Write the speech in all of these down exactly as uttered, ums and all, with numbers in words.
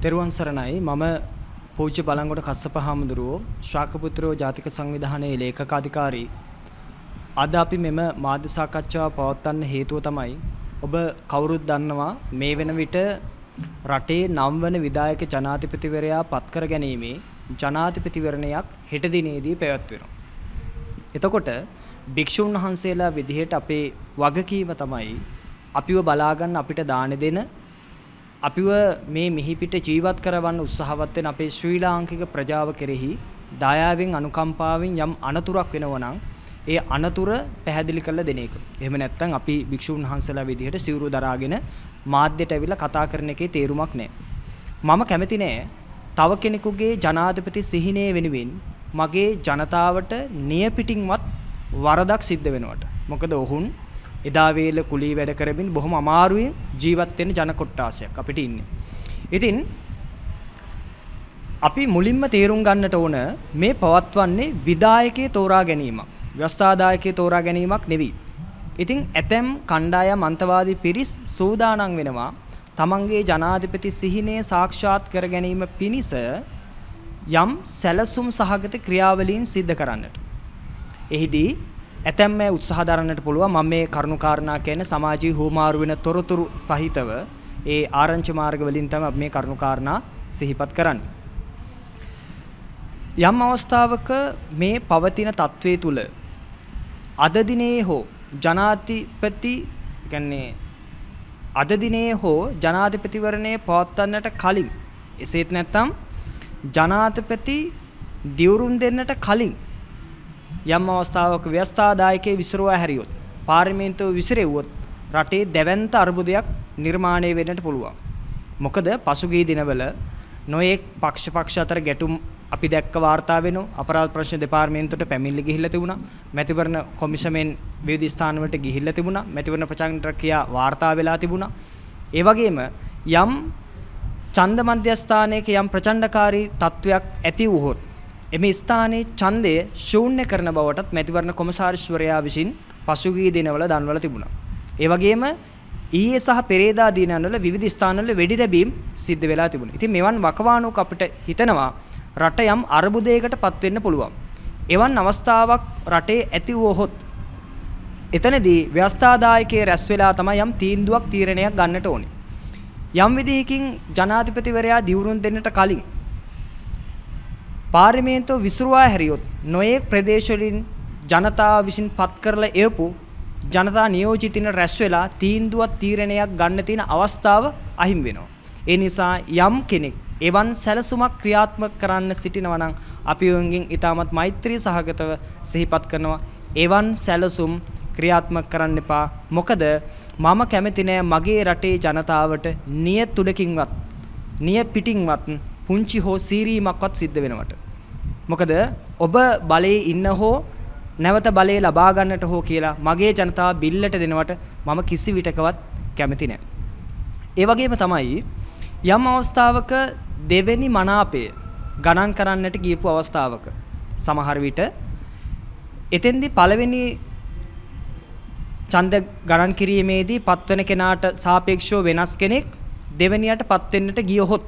තෙරුවන් සරණයි. මම පූජ්‍ය බලංගොඩ කස්සප හාමුදුරුවෝ ශ්‍රාකපුත්‍රෝ ජාතික සංවිධානයේ ලේකකාධිකාරී. අද අපි මෙම මාධ්‍ය සාකච්ඡාව පවත්වන්න හේතුව තමයි ඔබ කවුරුත් දන්නවා මේ වෙන විට රටේ නම් වන විධායක ජනාධිපතිවරයා පත් කර ගැනීමේ ජනාධිපතිවරණයක් හෙට දිනේදී පැවැත්වෙනවා. එතකොට භික්ෂුන් වහන්සේලා විදිහට අපේ වගකීම තමයි අපිව බලාගන්න අපිට දාන දෙන අපිව මේ මිහිපිට ජීවත් කරවන්න උත්සාහවත් වෙන අපේ ශ්‍රී ලාංකික ප්‍රජාව කෙරෙහි දයාවෙන් අනුකම්පාවෙන් යම් අනතුරක් වෙනවා නම් ඒ අනතුර පැහැදිලි කරලා දෙන එක. එහෙම නැත්නම් අපි භික්ෂුන් වහන්සේලා විදිහට සිවුරු දරාගෙන මාධ්‍යට ඇවිල්ලා කතා කරන එකේ තේරුමක් නැහැ. මම කැමති නෑ තව කෙනෙකුගේ ජනාධිපති සිහිනය වෙනුවෙන් මගේ ජනතාවට නියපිටින්වත් වරදක් සිද්ධ වෙනවට. මොකද ඔවුන් එදා වේල කුලී වැඩ කරමින් බොහොම අමාරුවෙන් ජීවත් වෙන ජන කොට්ටාසයක් අපිට ඉන්නේ. ඉතින් අපි මුලින්ම තේරුම් ගන්නට ඕන මේ පවත්වන්නේ විධායකයේ තෝරා ගැනීමක්, ව්‍යවස්ථාදායකයේ තෝරා ගැනීමක් නෙවෙයි. ඉතින් ඇතැම් කණ්ඩායම් අන්තවාදී පිරිස් සූදානම් වෙනවා තමන්ගේ ජනාධිපති සිහිනය සාක්ෂාත් කර ගැනීම පිණිස යම් සැලසුම් සහගත ක්‍රියාවලීන් සිද්ධ කරන්නට. එහිදී ඇතැම් මේ උත්සාහ දරන්නට පුළුවන් මම මේ කරුණු කාරණා කියන්නේ සමාජීය හුවමාරු වෙන තොරතුරු සහිතව ඒ ආරංචි මාර්ග වලින් තමයි අපි මේ කරුණු කාරණා සිහිපත් කරන්නේ. යම් අවස්ථාවක මේ පවතින තත්වයේ තුල අද දිනේ හෝ ජනාධිපති කියන්නේ අද දිනේ හෝ ජනාධිපතිවරණය පවත්වන්නට කලින් එසේත් නැත්නම් ජනාධිපති දිවුරුම් දෙන්නට කලින් යම් අවස්ථාවක ව්‍යවස්ථාදායකයේ විසිරුවා හැරියොත් පාර්ලිමේන්තුව විසිරෙව්වොත් රටේ දැවැන්ත අර්බුදයක් නිර්මාණය වෙන්නට පුළුවන්. මොකද පසුගිය දිනවල නොයෙක් පක්ෂ පක්ෂ අතර ගැටුම් අපි දැක්ක වාර්තා වෙනවා. අපරාධ ප්‍රශ්න දෙපාර්තමේන්තුවට පැමිණිලි ගිහිල්ලා තිබුණා. මැතිවරණ කොමිසමෙන් විවිධ ස්ථානවලට ගිහිල්ලා තිබුණා. මැතිවරණ ප්‍රචාරකයා වාර්තා වෙලා තිබුණා. ඒ වගේම යම් ඡන්ද මධ්‍යස්ථානයක යම් ප්‍රචණ්ඩකාරී තත්වයක් ඇති වුවහොත් එමේ ස්ථානයේ ඡන්දය ශූන්‍ය කරන බවටත් මැතිවරණ කොමසාරිස්වරයා විසින් පසුගිය දිනවල දන්වලා තිබුණා. ඒ වගේම ඊයේ සහ පෙරේදා දිනවල විවිධ ස්ථානවල වෙඩි තැබීම් සිද්ධ වෙලා තිබුණා. ඉතින් මෙවන් වකවානුවක අපිට හිතනවා රට යම් අර්බුදයකට පත් වෙන්න පුළුවන්. එවන් අවස්ථාවක් රටේ ඇති වුවහොත් එතනදී ව්‍යවස්ථාදායකයේ රැස් වෙලා තමයි යම් තීන්දුවක් තීරණයක් ගන්නට ඕනේ. යම් විදිහකින් ජනාධිපතිවරයා දිවුරුම් දෙන්නට කලින් පාර්ලිමේන්තුව විසිරුවා හැරියොත් නොයෙක් ප්‍රදේශ වලින් ජනතාව විසින් පත් කරලා එවපු ජනතා නියෝජිතින් රැස් වෙලා තීන්දුවක් තීරණයක් ගන්න තියෙන අවස්ථාව අහිමි වෙනවා. ඒ නිසා යම් කෙනෙක් එවන් සැලසුමක් ක්‍රියාත්මක කරන්න සිටිනවා නම් අපි වංගෙන් ඊටමත් මෛත්‍රී සහගතව සිහිපත් කරනවා එවන් සැලසුම් ක්‍රියාත්මක කරන්න එපා. මොකද මම කැමති නෑ මගේ රටේ ජනතාවට නියත උඩකින්වත් නිය පිටින්වත් පුංචි හෝ සීරීමක්වත් සිද්ධ වෙනවට. මොකද ඔබ බලයේ ඉන්න හෝ නැවත බලය ලබා ගන්නට හෝ කියලා මගේ ජනතාව බිල්ලට දෙනවට මම කිසි විටකවත් කැමති නෑ. ඒ වගේම තමයි යම් අවස්ථාවක දෙවෙනි මනාපය ගණන් කරන්නට ගියපු අවස්ථාවක සමහර විට එතෙන්දී පළවෙනි ඡන්ද ගණන් කිරීමේදී පත්වන කෙනාට සාපේක්ෂව වෙනස් කෙනෙක් දෙවෙනියට පත් වෙන්නට ගියොත්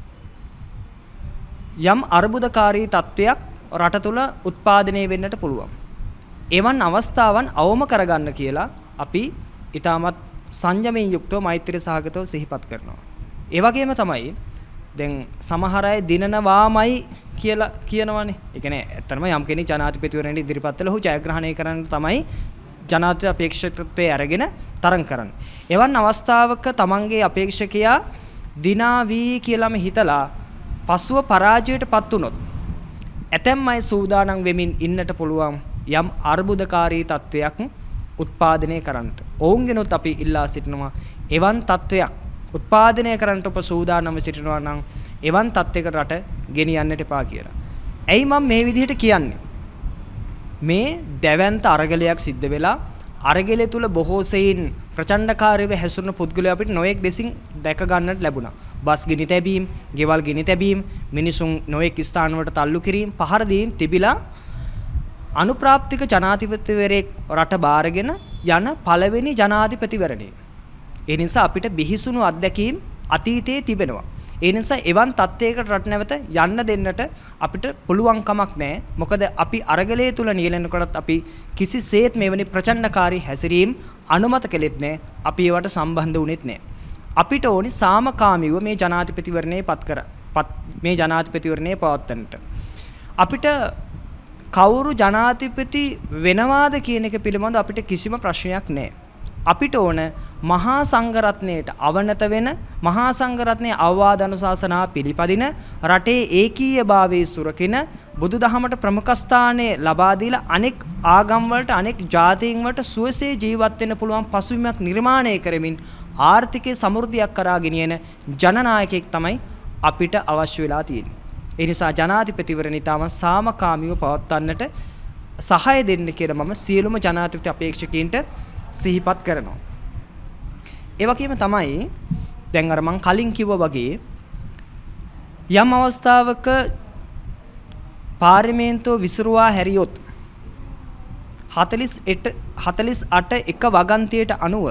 යම් අර්බුදකාරී තත්වයක් රට තුළ උත්පාදනය වෙන්නට පුළුවන්. එවන් අවස්ථාවන් අවම කරගන්න කියලා අපි ඊටමත් සංයමයෙන් යුක්තව මෛත්‍රී සහගතව සිහිපත් කරනවා. ඒ වගේම තමයි දැන් සමහර අය දිනනවාමයි කියලා කියනවනේ. ඒ කියන්නේ ඇත්තටම යම් කෙනෙක් ජනාධිපතිවරණයට ඉදිරිපත් වෙලා ඔහු ජයග්‍රහණය කරන්න තමයි ජනාධිපති අපේක්ෂකත්වයේ අරගෙන තරඟ කරන්නේ. එවන් අවස්ථාවක තමන්ගේ අපේක්ෂකයා දිනාවි කියලාම හිතලා පසුව පරාජයටපත් වුනොත් ඇතැම් අය සූදානම් වෙමින් ඉන්නට පුළුවන් යම් අර්බුදකාරී තත්වයක් උත්පාදනය කරන්නට. ඔවුන්ගෙනුත් අපි ඉල්ලා සිටිනවා එවන් තත්වයක් උත්පාදනය කරන්නට ඔබ සූදානම් සිටිනවා නම් එවන් තත්වයකට රට ගෙනියන්නට එපා කියලා. ඇයි මම මේ විදිහට කියන්නේ? මේ දැවැන්ත අරගලයක් සිද්ධ වෙලා අරගලය තුල බොහෝ සෙයින් ප්‍රචණ්ඩකාරීව හැසිරුණු පුද්ගලයෝ අපිට නොයෙක් දෙසින් දැක ගන්නට ලැබුණා. බස් ගිනි තැබීම්, ගෙවල් ගිනි තැබීම්, මිනිසුන් නොයෙක් ස්ථානවලට තල්ලු කිරීම, පහර දීම් තිබිලා අනුප්‍රාප්තික ජනාධිපතිවරයෙක් රට බාරගෙන යන පළවෙනි ජනාධිපතිවරණය. ඒ නිසා අපිට බිහිසුණු අත්දැකීම් අතීතයේ තිබෙනවා. ඒ නිසා එවන් තත්ත්වයකට රට නැවත යන්න දෙන්නට අපිට පුළුවන් කමක් නැහැ. මොකද අපි අරගලයේ තුල නියැලෙනකොටත් අපි කිසිසේත් මෙවැනි ප්‍රචණ්ඩකාරී හැසිරීම් අනුමත කළෙත් නැහැ. අපි ඒවට සම්බන්ධ වුණෙත් නැහැ. අපිට ඕනි සාමකාමීව මේ ජනාධිපතිවරණය පත් කර මේ ජනාධිපතිවරණය පවත්වන්නට. අපිට කවුරු ජනාධිපති වෙනවාද කියන එක පිළිබඳව අපිට කිසිම ප්‍රශ්නයක් නැහැ. අපිට ඕන මහා සංඝරත්නයට අවනත වෙන මහා සංඝරත්නයේ අවවාද අනුශාසනා පිළිපදින රටේ ඒකීයභාවයේ සුරකින බුදුදහමට ප්‍රමුඛ ස්ථානය ලබා දීලා අනෙක් ආගම් වලට අනෙක් ජාතීන් වලට සුවසේ ජීවත් වෙන්න පුළුවන් පසුබිමක් නිර්මාණය කරමින් ආර්ථිකයේ සමෘද්ධියක් කරා ගෙනියන ජනනායකයෙක් තමයි අපිට අවශ්‍ය වෙලා තියෙන්නේ. ඒ නිසා ජනාධිපතිවරණය තාම සාමකාමීව පවත්වන්නට සහාය දෙන්න කියලා මම සියලුම ජනාධිපති අපේක්ෂකයින්ට සිහිපත් කරනවා. ඒ වගේම තමයි දැන් අර මම කලින් කිව්වා වගේ යම් අවස්ථාවක පාර්ලිමේන්තුව විසිරුවා හැරියොත් හතළිස් අට එක වගන්තියට අනුව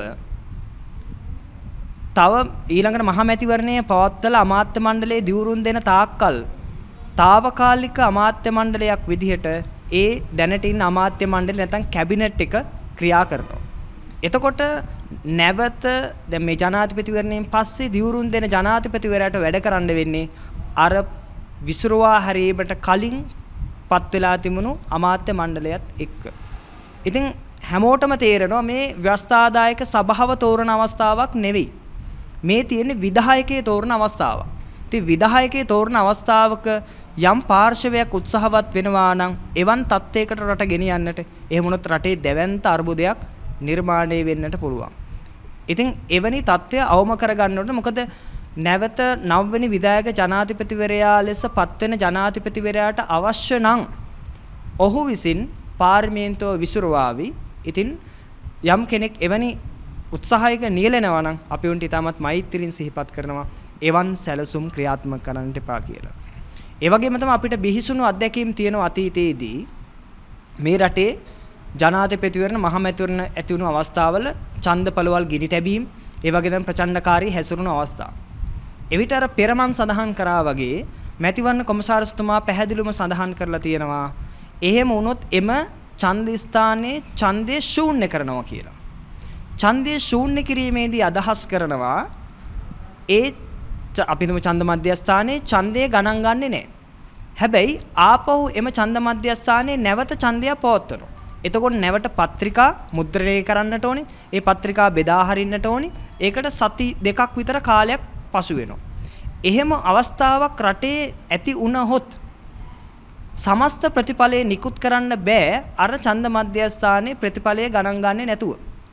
තව ඊළඟට මහමැතිවරණය පවත්වලා අමාත්‍ය මණ්ඩලයේ දිවුරුම් දෙන තාක්කල් తాවකාලික අමාත්‍ය මණ්ඩලයක් විදිහට ඒ දැනට ඉන්න අමාත්‍ය මණ්ඩලය නැත්නම් කැබිනට් එක ක්‍රියා කරනවා. එතකොට නැවත දැන් මේ ජනාධිපතිවරණයෙන් පස්සේ දිවුරුම් දෙන ජනාධිපතිවරයාට වැඩ කරන්න වෙන්නේ අර විසිරුවා හැරීමට කලින් පත් වෙලා තිබුණු අමාත්‍ය මණ්ඩලයත් එක්ක. ඉතින් හැමෝටම තේරෙනවා මේ ව්‍යවස්ථාදායක සභාව තෝරන අවස්ථාවක් නෙවෙයි. මේ තියෙන්නේ විධායකයේ තෝරන අවස්ථාවක්. ඉතින් විධායකයේ තෝරන අවස්ථාවක යම් පාර්ශවයක් උත්සාහවත් වෙනවා නම් එවන් තත්ත්වයකට රට ගෙනියන්නට එහෙම වුණොත් රටේ දැවැන්ත අර්බුදයක් නිර්මාණය වෙන්නට පුළුවන්. ඉතින් එවැනි තත්ත්වය අවම කරගන්න ඕනේ. මොකද නැවත නවවෙනි විධායක ජනාධිපතිවරයා ලෙස පත්වෙන ජනාධිපතිවරයාට අවශ්‍ය නම් ඔහු විසින් පාර්ලිමේන්තුව විසිරුවාවි. ඉතින් යම් කෙනෙක් එවැනි උත්සාහයක නියැලෙනවා නම් අපි උන්ට ඉතාමත් මෛත්‍රියෙන් සිහිපත් කරනවා එවන් සැලසුම් ක්‍රියාත්මක කරන්නට එපා කියලා. ඒ වගේම තමයි අපිට බිහිසුණු අත්දැකීම් තියෙන අතීතයේදී මේ රටේ ජනාධිපතිවරණ මහමැතිවරණ ඇති වුණු අවස්ථාවල ඡන්දපළවල් ගිනි තැබීම් ඒ වගේ දැන් ප්‍රචණ්ඩකාරී හැසිරුණු අවස්ථා. එවිට අර පෙරමන් සඳහන් කරා වගේ මැතිවරණ කොමසාරිස්තුමා පැහැදිලිවම සඳහන් කරලා තියෙනවා එහෙම වුණොත් එම ඡන්ද ස්ථානයේ ඡන්දය ශූන්‍ය කරනවා කියලා. ඡන්දය ශූන්‍ය කිරීමේදී අදහස් කරනවා ඒ අපිනම ඡන්ද මධ්‍යස්ථානයේ ඡන්දය ගණන් ගන්නෙ නැහැ. හැබැයි ආපහු එම ඡන්ද මධ්‍යස්ථානයේ නැවත ඡන්දය පවත්වනවා. එතකොට නැවත පත්‍රිකා මුද්‍රණය කරන්නට ඕනේ. ඒ පත්‍රිකා බෙදා හරින්නට ඕනේ. ඒකට සති දෙකක් විතර කාලයක් පසු වෙනවා. එහෙම අවස්ථාවක් රටේ ඇති වුණහොත් සමස්ත ප්‍රතිඵලය නිකුත් කරන්න බෑ අර ඡන්ද මධ්‍යස්ථානයේ ප්‍රතිඵලය ගණන් ගන්නේ නැතුව.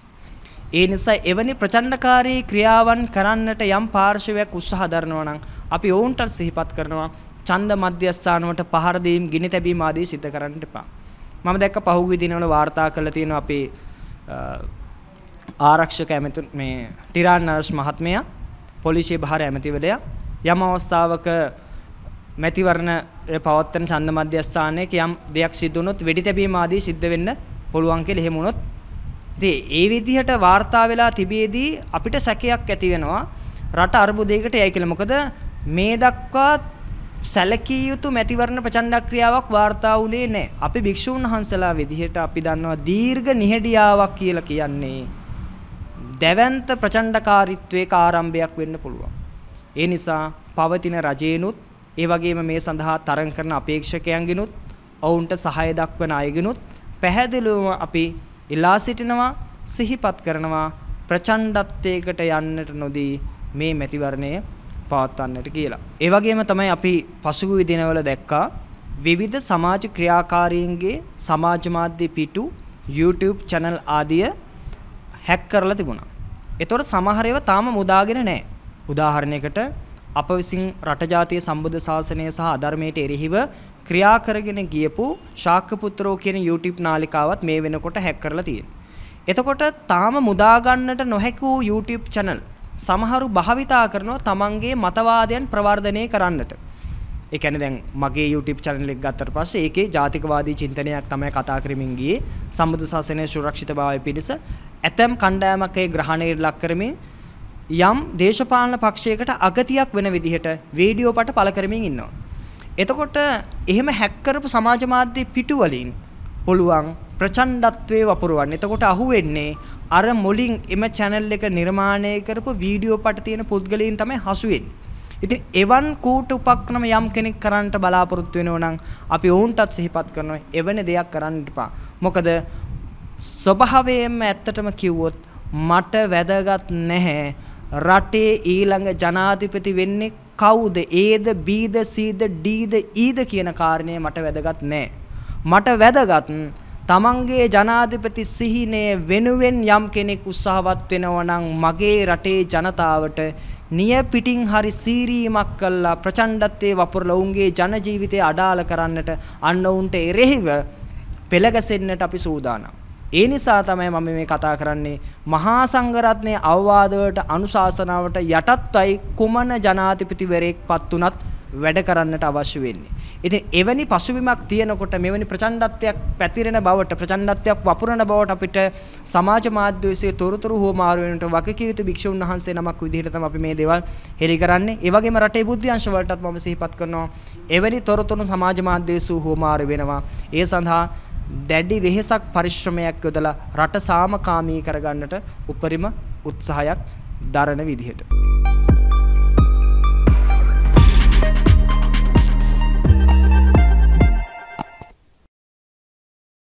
ඒ නිසා එවැනි ප්‍රචණ්ඩකාරී ක්‍රියාවන් කරන්නට යම් පාර්ශවයක් උත්සාහ දරනවා නම් අපි ඔවුන්ට සිහිපත් කරනවා ඡන්ද මධ්‍යස්ථාන වලට පහර දීම් ගිනි තැබීම ආදී සිදු කරන්න එපා. මම දැක්ක පහුගිය දිනවල වාර්තා කරලා තියෙනවා අපේ ආරක්ෂක ඇමති මේ ටිරාන් නර්ස් මහත්මයා පොලිසිය බහර ඇමතිවරයා යම් අවස්ථාවක මැතිවරණ පවත්වන ඡන්ද මධ්‍යස්ථානයක යම් දෙයක් සිදු වුණොත් වෙඩි තැබීම ආදී සිද්ධ වෙන්න පුළුවන් කියලා එහෙම වුණොත් ඉතින් ඒ විදිහට වාර්තා වෙලා තිබියදී අපිට සැකයක් ඇති වෙනවා රට අර්බුදයකට යයි කියලා. මොකද මේ දක්වා සැලකිය යුතු මැතිවරණ ප්‍රචණ්ඩ ක්‍රියාවක් වාර්තා වුණේ නැහැ. අපි භික්ෂුන් වහන්සේලා විදිහට අපි දන්නවා දීර්ඝ නිහඬියාවක් කියලා කියන්නේ දැවැන්ත ප්‍රචණ්ඩකාරීත්වයක ආරම්භයක් වෙන්න පුළුවන්. ඒ නිසා පවතින රජේනුත් ඒ වගේම මේ සඳහා තරඟ කරන අපේක්ෂකයන්ගෙනුත් ඔවුන්ට සහාය දක්වන අයගෙනුත් පැහැදිලිවම අපි ඉලා සිටිනවා සිහිපත් කරනවා ප්‍රචණ්ඩත්වයකට යන්නට නොදී මේ මැතිවරණය පවත්වන්නට කියලා. ඒ වගේම තමයි අපි පසුගිය දිනවල දැක්කා විවිධ සමාජ ක්‍රියාකාරීන්ගේ සමාජ මාධ්‍ය පිටු YouTube channel ආදිය හැක් කරලා තිබුණා. ඒතකොට සමහර ඒවා තාම මුදාගෙන නැහැ. උදාහරණයකට අප විසින් රට ජාතිය සම්බුද්ධ ශාසනය සහ අධර්මයට එරෙහිව ක්‍රියා කරගෙන ගියපු ශාක්‍ය පුත්‍රෝ කියන YouTube නාලිකාවත් මේ වෙනකොට හැක් කරලා තියෙනවා. එතකොට තාම මුදා ගන්නට නොහැකි වූ YouTube channel සමහරු භාවිතා කරනවා තමන්ගේ මතවාදයන් ප්‍රවර්ධනය කරන්නට. ඒ කියන්නේ දැන් මගේ YouTube channel එක ගත්තට පස්සේ ඒකේ ජාතිකවාදී චින්තනයක් තමයි කතා කරමින් ගියේ. සම්බුද්ධ ශාසනයේ සුරක්ෂිතභාවය පිණිස ඇතම් කණ්ඩායමක් ඒ ග්‍රහණයට ලක් කරමින් යම් දේශපාලන පක්ෂයකට අගතියක් වෙන විදිහට වීඩියෝ පට පළ කරමින් ඉන්නවා. එතකොට එහෙම හැක් කරපු සමාජ මාධ්‍ය පිටු වලින් පුළුවන් ප්‍රචණ්ඩත්වයේ වපුරවන්න. එතකොට අහුවෙන්නේ අර මුලින් එම channel එක නිර්මාණය කරපු වීඩියෝ පට තියෙන පුද්ගලයන් තමයි හසු වෙන්නේ. ඉතින් එවන් කූට උපක්‍රම යම් කෙනෙක් කරන්නට බලාපොරොත්තු වෙනෝ නම් අපි වුන්ටත් සිහිපත් කරනවා එවැනි දෙයක් කරන්න එපා. මොකද ස්වභාවයෙන්ම ඇත්තටම කිව්වොත් මට වැදගත් නැහැ රටේ ඊළඟ ජනාධිපති වෙන්නේ කවුද? ඒද බීද සීද ඩීද ඊද කියන කාරණේ මට වැදගත් නැහැ. මට වැදගත් තමන්ගේ ජනාධිපති සිහිනේ වෙනුවෙන් යම් කෙනෙක් උත්සාහවත් වෙනවා නම් මගේ රටේ ජනතාවට නිය පිටින් හරි සීරීමක් කළා ප්‍රචණ්ඩත්වයේ වපුරලා උන්ගේ ජන ජීවිතය අඩාල කරන්නට අන්න උන්ට එරෙහිව පෙළගැසෙන්නට අපි සූදානම්. ඒ නිසා තමයි මම මේ කතා කරන්නේ මහා සංඝරත්නයේ අවවාදවලට අනුශාසනාවට යටත්වයි කුමන ජනාධිපතිවරයෙක්පත් උනත් වැඩ කරන්නට අවශ්‍ය වෙන්නේ. ඉතින් එවැනි පසුබිමක් තියෙනකොට මෙවැනි ප්‍රචණ්ඩත්වයක් පැතිරෙන බවට ප්‍රචණ්ඩත්වයක් වපුරන බවට අපිට සමාජ මාධ්‍ය විශ්ේ තොරතුරු හොමාරු වෙනට වගකීම් යුතු භික්ෂුන් වහන්සේ නමක් විදිහට තමයි අපි මේ දේවල් හෙළි කරන්නේ. ඒ වගේම රටේ බුද්ධ්‍යංශ වලටත් මම සිහිපත් කරනවා එවැනි තොරතුරු සමාජ මාධ්‍ය විශ්ේ හොමාරු වෙනවා. ඒ සඳහා දැඩි වෙහෙසක් පරිශ්‍රමයක් යොදලා රට සාමකාමී කරගන්නට උපරිම උත්සාහයක් දරන විදිහට